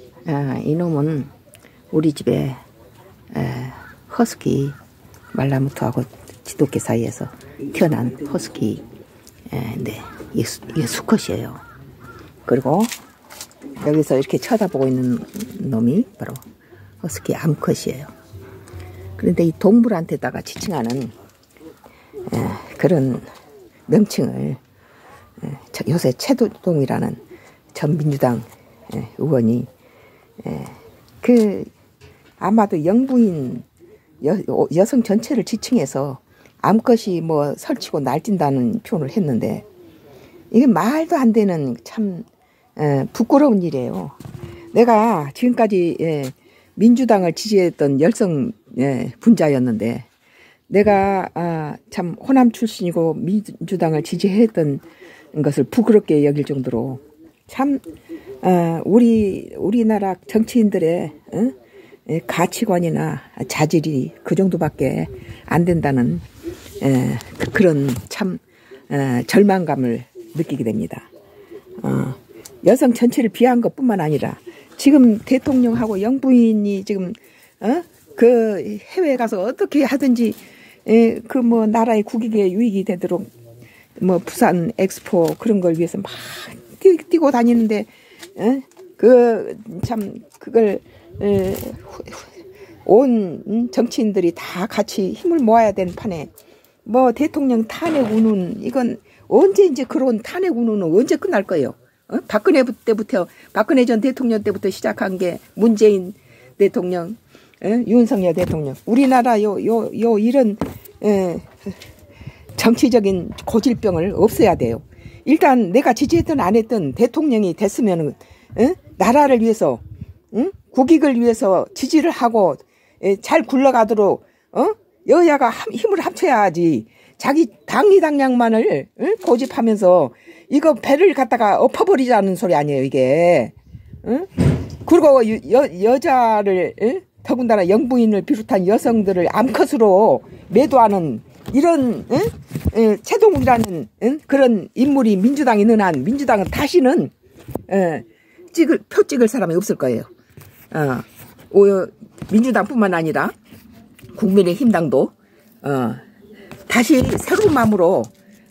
이놈은 우리 집에 허스키 말라무트하고 지독개 사이에서 태어난 허스키 이게 수컷이에요. 그리고 여기서 이렇게 쳐다보고 있는 놈이 바로 허스키 암컷이에요. 그런데 이 동물한테다가 지칭하는 그런 명칭을 요새 최도동이라는 전 민주당 의원이 아마도 영부인 여성 전체를 지칭해서 암컷이 뭐 설치고 날뛴다는 표현을 했는데 이게 말도 안 되는 참 부끄러운 일이에요. 내가 지금까지 민주당을 지지했던 열성 분자였는데 내가 참 호남 출신이고 민주당을 지지했던 것을 부끄럽게 여길 정도로 참 우리나라 정치인들의 가치관이나 자질이 그 정도밖에 안 된다는 그런 참 절망감을 느끼게 됩니다. 여성 전체를 비하한 것뿐만 아니라 지금 대통령하고 영부인이 지금 그 해외에 가서 어떻게 하든지 그 뭐 나라의 국익에 유익이 되도록 뭐 부산 엑스포 그런 걸 위해서 막 뛰고 다니는데 그 참 그걸 온 정치인들이 다 같이 힘을 모아야 되는 판에 뭐 대통령 탄핵 운운 이건 언제 이제 그런 탄핵 운운은 언제 끝날 거예요? 박근혜 전 대통령 때부터 시작한 게 문재인 대통령, 윤석열 대통령. 우리나라 이런 정치적인 고질병을 없애야 돼요. 일단 내가 지지했든 안 했든 대통령이 됐으면은 나라를 위해서 국익을 위해서 지지를 하고 잘 굴러가도록 여야가 힘을 합쳐야지. 자기 당리당략만을 고집하면서 이거 배를 갖다가 엎어버리자는 소리 아니에요 이게. 그리고 여자를 더군다나 영부인을 비롯한 여성들을 암컷으로 매도하는 이런 최동욱이라는 그런 인물이 민주당에 있는 한 민주당은 다시는 표 찍을 사람이 없을 거예요. 민주당뿐만 아니라 국민의힘당도 다시 새로운 마음으로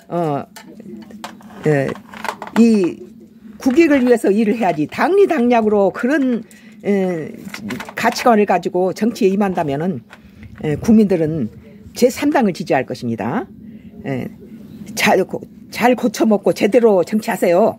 이 국익을 위해서 일을 해야지. 당리당략으로 그런 가치관을 가지고 정치에 임한다면은 국민들은 제3당을 지지할 것입니다. 잘 고쳐먹고 제대로 정치하세요.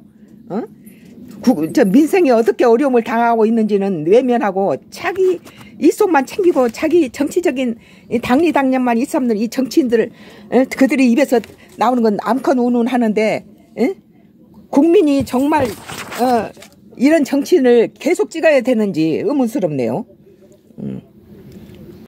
민생에 어떻게 어려움을 당하고 있는지는 외면하고 자기 일속만 챙기고 자기 정치적인 당리당략만 있으면 이 정치인들 그들이 입에서 나오는 건 암컷 운운하는데 국민이 정말 이런 정치인을 계속 찍어야 되는지 의문스럽네요.